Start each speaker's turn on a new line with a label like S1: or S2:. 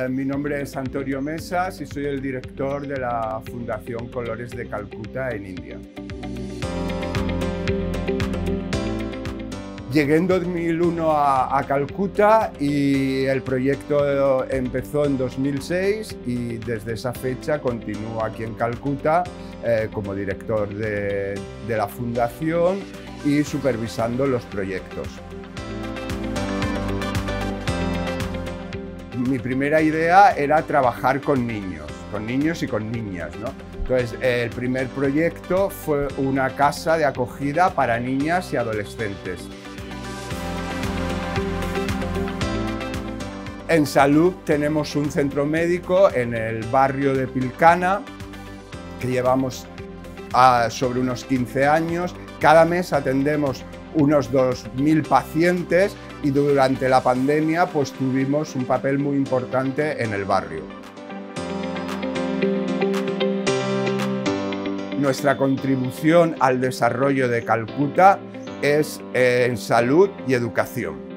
S1: Mi nombre es Antonio Mesas y soy el director de la Fundación Colores de Calcuta en India. Llegué en 2001 a Calcuta y el proyecto empezó en 2006 y desde esa fecha continúo aquí en Calcuta como director de la fundación y supervisando los proyectos. Mi primera idea era trabajar con niños y con niñas, ¿no? Entonces, el primer proyecto fue una casa de acogida para niñas y adolescentes. En salud tenemos un centro médico en el barrio de Pilcana, que llevamos sobre unos 15 años. Cada mes atendemos unos 2.000 pacientes y durante la pandemia pues tuvimos un papel muy importante en el barrio. Nuestra contribución al desarrollo de Calcuta es en salud y educación.